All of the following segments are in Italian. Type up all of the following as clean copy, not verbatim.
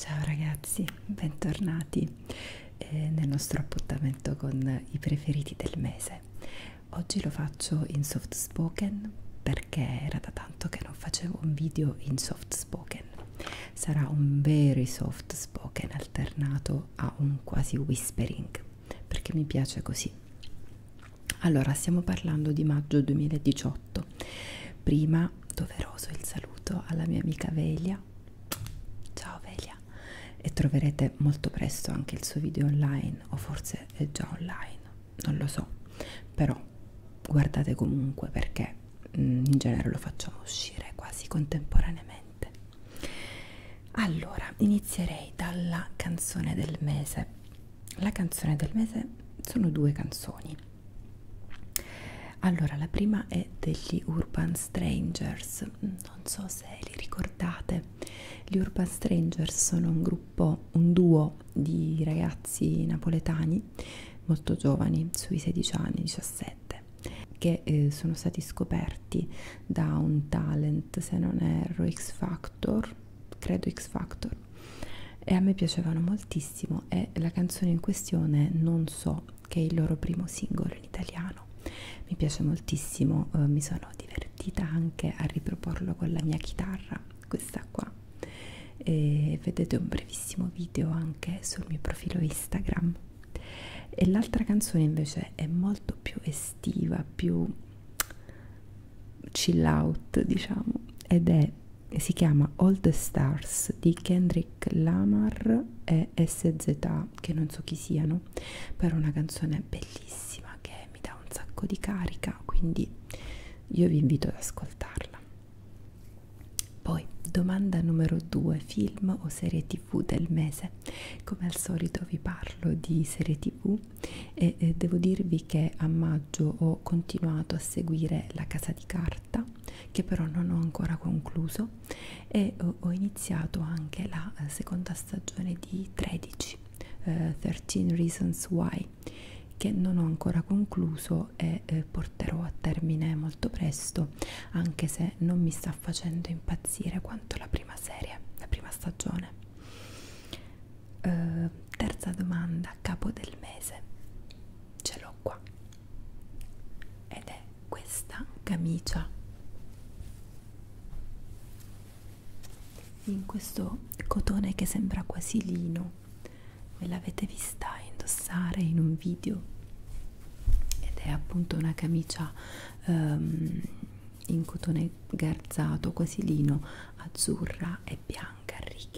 Ciao ragazzi, bentornati nel nostro appuntamento con i preferiti del mese. Oggi lo faccio in soft spoken perché era da tanto che non facevo un video in soft spoken. Sarà un very soft spoken alternato a un quasi whispering perché mi piace così. Allora, stiamo parlando di maggio 2018. Prima doveroso il saluto alla mia amica Velia. Ciao Velia. E troverete molto presto anche il suo video online, o forse è già online, non lo so, però guardate comunque perché in genere lo facciamo uscire quasi contemporaneamente. Allora, inizierei dalla canzone del mese. La canzone del mese sono due canzoni. Allora, la prima è degli Urban Strangers, non so se li ricordate. Gli Urban Strangers sono un gruppo, un duo di ragazzi napoletani molto giovani, sui 16 anni, 17, che sono stati scoperti da un talent, se non erro X Factor, credo X Factor, e a me piacevano moltissimo. E la canzone in questione Non so, che è il loro primo singolo in italiano. Mi piace moltissimo, mi sono divertita anche a riproporlo con la mia chitarra, questa qua, e vedete un brevissimo video anche sul mio profilo Instagram. E l'altra canzone invece è molto più estiva, più chill out, diciamo, si chiama All the Stars di Kendrick Lamar e SZA, che non so chi siano, però è una canzone bellissima che mi dà un sacco di carica, quindi io vi invito ad ascoltarla. Poi domanda numero 2, film o serie TV del mese. Come al solito vi parlo di serie TV e devo dirvi che a maggio ho continuato a seguire La Casa di Carta, che però non ho ancora concluso, e ho iniziato anche la seconda stagione di 13 Reasons Why, che non ho ancora concluso e porterò a termine molto presto, anche se non mi sta facendo impazzire quanto la prima serie, la prima stagione. Terza domanda, capo del mese. Ce l'ho qua ed è questa camicia in questo cotone che sembra quasi lino. Me l'avete vista indossare in un video ed è appunto una camicia in cotone garzato, quasi lino, azzurra e bianca a righe.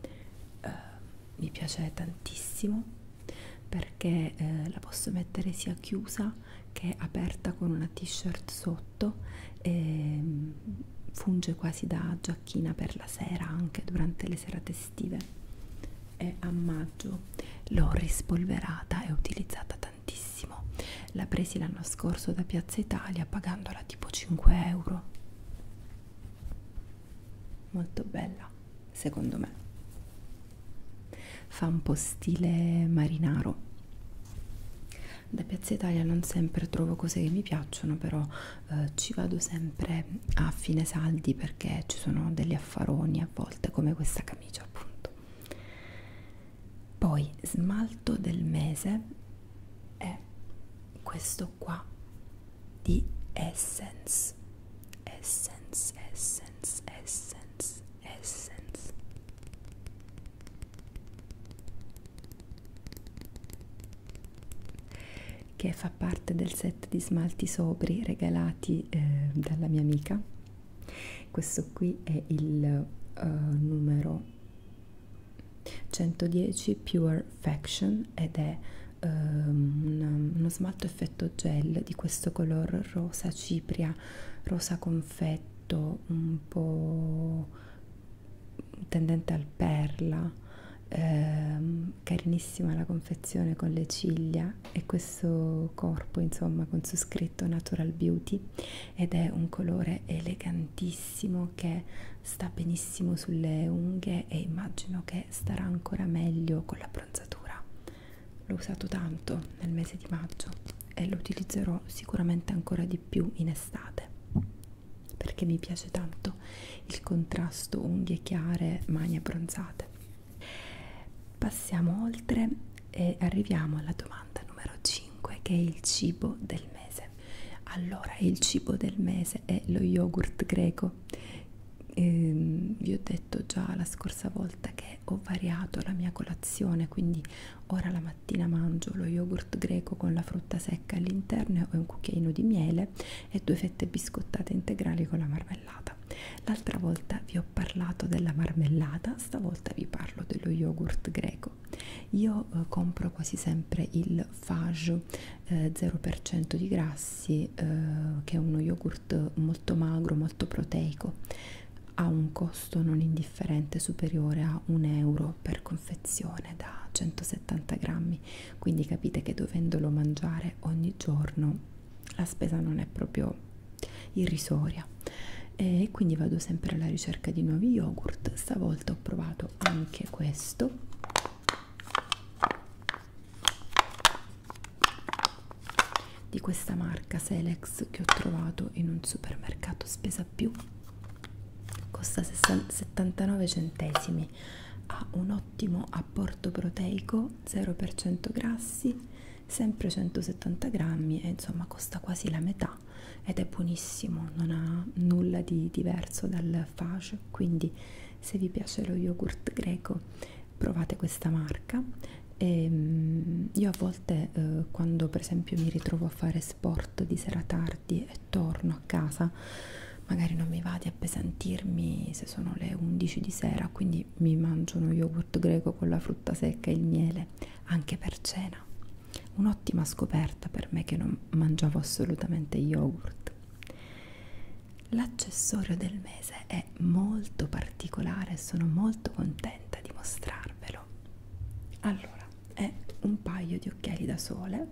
Mi piace tantissimo perché la posso mettere sia chiusa che aperta con una t-shirt sotto, e funge quasi da giacchina per la sera, anche durante le serate estive. E a maggio l'ho rispolverata e utilizzata tantissimo. La presi l'anno scorso da Piazza Italia pagandola tipo 5 euro. Molto bella, secondo me. Fa un po' stile marinaro. Da Piazza Italia non sempre trovo cose che mi piacciono, però ci vado sempre a fine saldi perché ci sono degli affaroni a volte, come questa camicia appunto. Poi smalto del mese è questo qua di Essence. Essence, Essence, Essence, Essence. Che fa parte del set di smalti sobri regalati dalla mia amica. Questo qui è il numero 110 Pure Faction ed è uno smalto effetto gel di questo color rosa cipria, rosa confetto, un po' tendente al perla. Carinissima la confezione con le ciglia e questo corpo, insomma, con su scritto Natural Beauty, ed è un colore elegantissimo che sta benissimo sulle unghie e immagino che starà ancora meglio con l'abbronzatura. L'ho usato tanto nel mese di maggio e lo utilizzerò sicuramente ancora di più in estate perché mi piace tanto il contrasto unghie chiare, mani abbronzate. Passiamo oltre e arriviamo alla domanda numero 5, che è il cibo del mese. Allora, il cibo del mese è lo yogurt greco. Vi ho detto già la scorsa volta che ho variato la mia colazione, quindi ora la mattina mangio lo yogurt greco con la frutta secca all'interno e un cucchiaino di miele e 2 fette biscottate integrali con la marmellata. L'altra volta vi ho parlato della marmellata, stavolta vi parlo dello yogurt greco. Io compro quasi sempre il Fage 0% di grassi, che è uno yogurt molto magro, molto proteico. Ha un costo non indifferente, superiore a 1 euro per confezione da 170 grammi, quindi capite che dovendolo mangiare ogni giorno la spesa non è proprio irrisoria. E quindi vado sempre alla ricerca di nuovi yogurt. Stavolta ho provato anche questo, di questa marca Selex, che ho trovato in un supermercato spesa più. Costa 79 centesimi, ha un ottimo apporto proteico, 0% grassi, sempre 170 grammi e insomma costa quasi la metà ed è buonissimo, non ha nulla di diverso dal Fage, quindi se vi piace lo yogurt greco provate questa marca. Io a volte quando per esempio mi ritrovo a fare sport di sera tardi e torno a casa, magari non mi va di appesantirmi se sono le 11 di sera, quindi mi mangio uno yogurt greco con la frutta secca e il miele anche per cena. Un'ottima scoperta per me che non mangiavo assolutamente yogurt. L'accessorio del mese è molto particolare e sono molto contenta di mostrarvelo. Allora, è un paio di occhiali da sole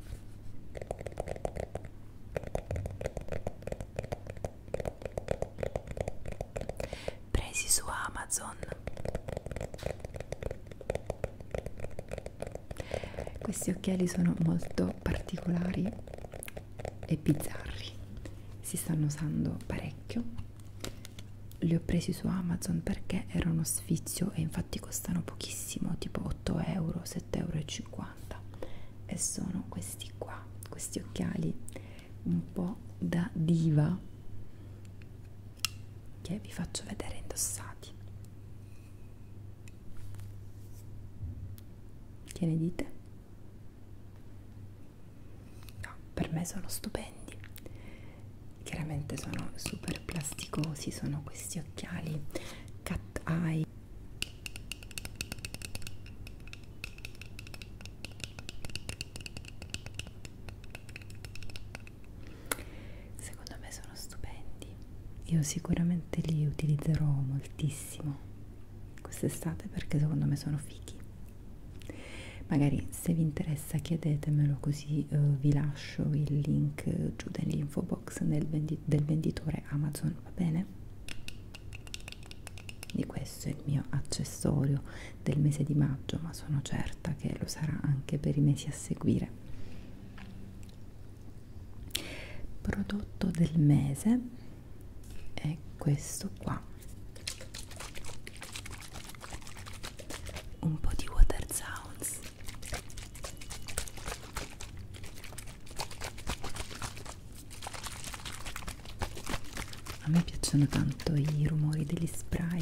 presi su Amazon. Questi occhiali sono molto particolari e bizzarri, si stanno usando parecchio. Li ho presi su Amazon perché era uno sfizio e infatti costano pochissimo, tipo 8 euro, 7,50 euro, e sono questi qua, questi occhiali un po' da diva che vi faccio vedere indossati. Che ne dite? No, per me sono stupendi. Chiaramente sono super plasticosi, sono questi occhiali cat eye. Secondo me sono stupendi. Io sicuramente li utilizzerò moltissimo quest'estate perché secondo me sono fighi. Magari se vi interessa chiedetemelo, così vi lascio il link giù nell'info box del venditore Amazon, va bene? Di questo è il mio accessorio del mese di maggio, ma sono certa che lo sarà anche per i mesi a seguire. Prodotto del mese è questo qua, un po' di water sounds. A me piacciono tanto i rumori degli spray.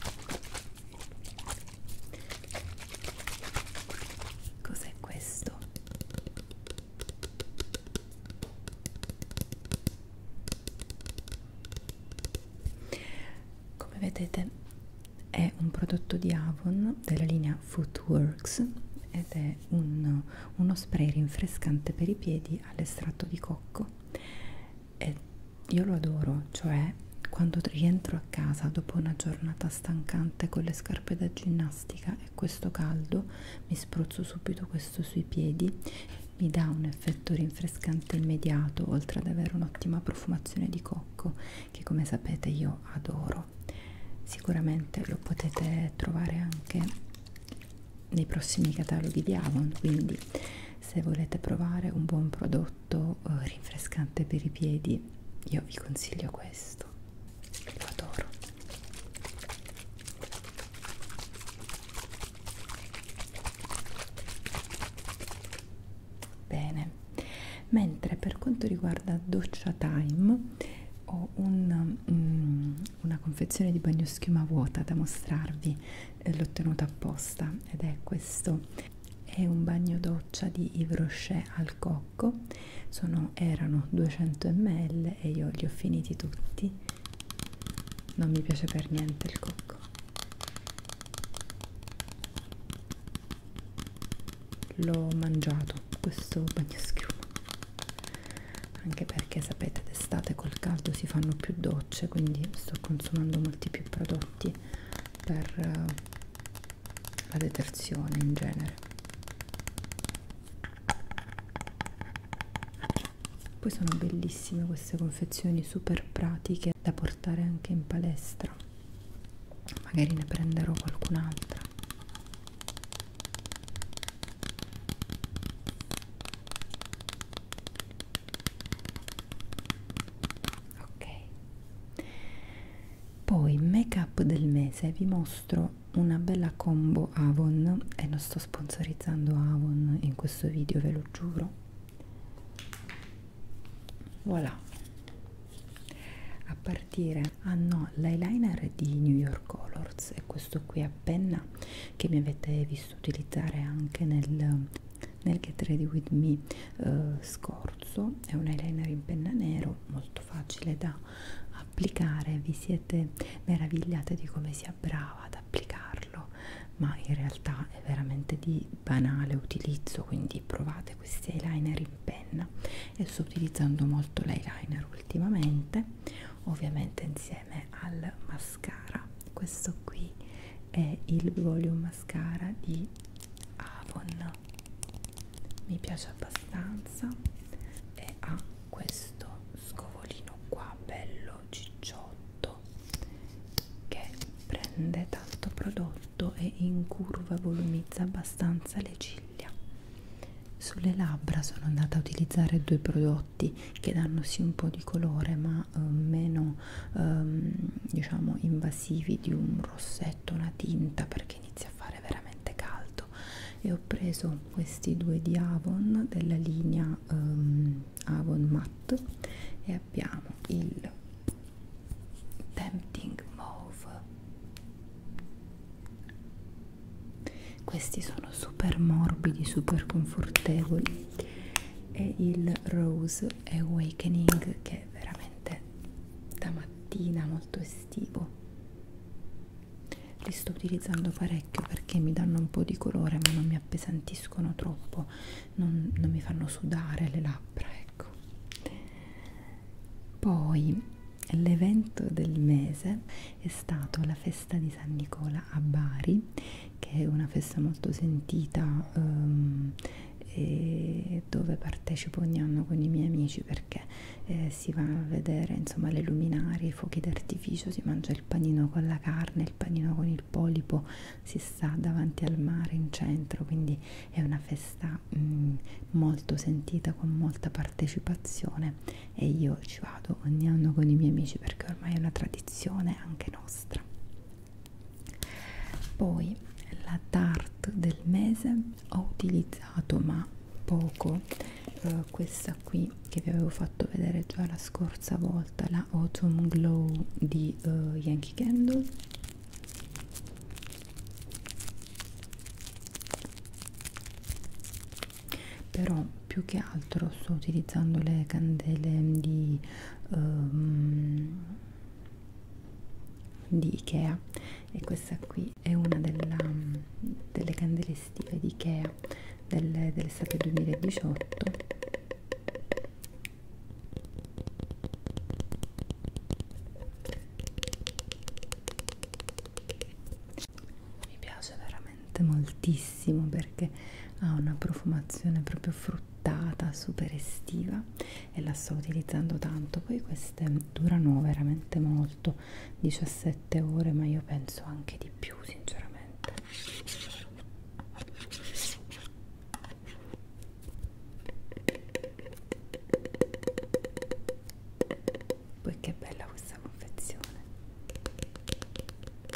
Cos'è questo? Come vedete è un prodotto di Avon della linea Footworks ed è uno spray rinfrescante per i piedi all'estratto di cocco. E io lo adoro, cioè quando rientro a casa dopo una giornata stancante con le scarpe da ginnastica e questo caldo, mi spruzzo subito questo sui piedi, mi dà un effetto rinfrescante immediato, oltre ad avere un'ottima profumazione di cocco che, come sapete, io adoro. Sicuramente lo potete trovare anche nei prossimi cataloghi di Avon, quindi se volete provare un buon prodotto rinfrescante per i piedi, io vi consiglio questo, lo adoro. Mentre per quanto riguarda Doccia Time ho una confezione di bagnoschiuma vuota da mostrarvi, l'ho tenuta apposta ed è questo. È un bagno doccia di Yves Rocher al cocco, erano 200 ml e io li ho finiti tutti. Non mi piace per niente il cocco. L'ho mangiato questo bagnoschiuma, anche perché sapete d'estate col caldo si fanno più docce, quindi sto consumando molti più prodotti per la detersione in genere. Poi sono bellissime queste confezioni, super pratiche da portare anche in palestra. Magari ne prenderò qualcun'altra. Ok. Poi make up del mese, vi mostro una bella combo Avon e non sto sponsorizzando Avon in questo video, ve lo giuro. Voilà, a partire l'eyeliner di New York Colors è questo qui a penna che mi avete visto utilizzare anche nel Get Ready With Me scorso. È un eyeliner in penna nero molto facile da applicare, vi siete meravigliate di come sia brava ad applicarlo, ma in realtà è veramente di banale utilizzo, quindi provate questi eyeliner in penna. E sto utilizzando molto l'eyeliner ultimamente, ovviamente insieme al mascara. Questo qui è il Volume Mascara di Avon, mi piace abbastanza e ha questo scovolino qua bello cicciotto che prende tanto prodotto e in curva volumizza abbastanza le ciglia. Sulle labbra sono andata a utilizzare due prodotti che danno sì un po' di colore ma meno diciamo invasivi di un rossetto, una tinta, perché inizia a fare veramente caldo, e ho preso questi due di Avon della linea Avon Matte e abbiamo il Tempting Mauve. Questi sono super morbidi, super confortevoli, e il Rose Awakening che è veramente da mattina, molto estivo. Li sto utilizzando parecchio perché mi danno un po' di colore ma non mi appesantiscono troppo, non mi fanno sudare le labbra, ecco. Poi l'evento del mese è stato la festa di San Nicola a Bari, che è una festa molto sentita e dove partecipo ogni anno con i miei amici perché si va a vedere insomma le luminarie, i fuochi d'artificio, si mangia il panino con la carne, il panino con il polipo, si sta davanti al mare in centro, quindi è una festa molto sentita, con molta partecipazione, e io ci vado ogni anno con i miei amici perché ormai è una tradizione anche nostra. Poi la tarte del mese ho utilizzato ma poco questa qui che vi avevo fatto vedere già la scorsa volta, la Autumn Glow di Yankee Candle. Però più che altro sto utilizzando le candele di Ikea, e questa qui è una delle candele estive di Ikea dell'estate 2018. Mi piace veramente moltissimo perché ha una profumazione proprio fruttata, super estiva, e la sto utilizzando tanto. Poi queste durano veramente molto, 17 ore, ma io penso anche di più sinceramente. Poi che bella questa confezione.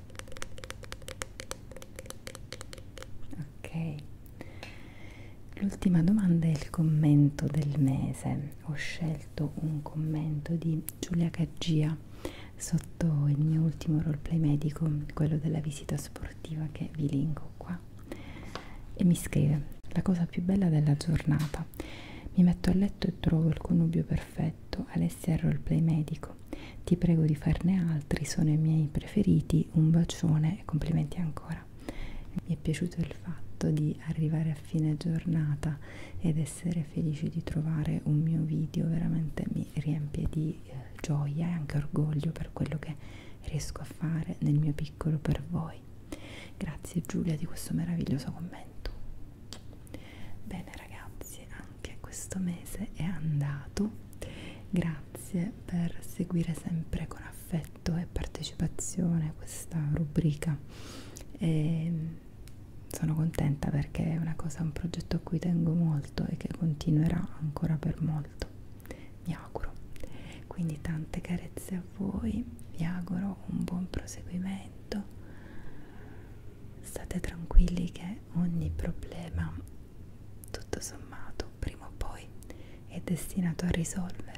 Ok, L'ultima domanda è il commento del mese. Ho scelto un commento di Giulia Caggia sotto il mio ultimo roleplay medico, quello della visita sportiva, che vi linko qua, e mi scrive: la cosa più bella della giornata, mi metto a letto e trovo il connubio perfetto. Alessia, il roleplay medico, ti prego di farne altri, sono i miei preferiti, un bacione e complimenti ancora. Mi è piaciuto il fatto di arrivare a fine giornata ed essere felice di trovare un mio video, veramente mi riempie di gioia e anche orgoglio per quello che riesco a fare nel mio piccolo per voi. Grazie Giulia di questo meraviglioso commento. Bene ragazzi, anche questo mese è andato. Grazie per seguire sempre con affetto e partecipazione questa rubrica. E sono contenta perché è una cosa, un progetto a cui tengo molto e che continuerà ancora per molto, mi auguro. Quindi tante carezze a voi, vi auguro un buon proseguimento, state tranquilli che ogni problema, tutto sommato, prima o poi è destinato a risolversi.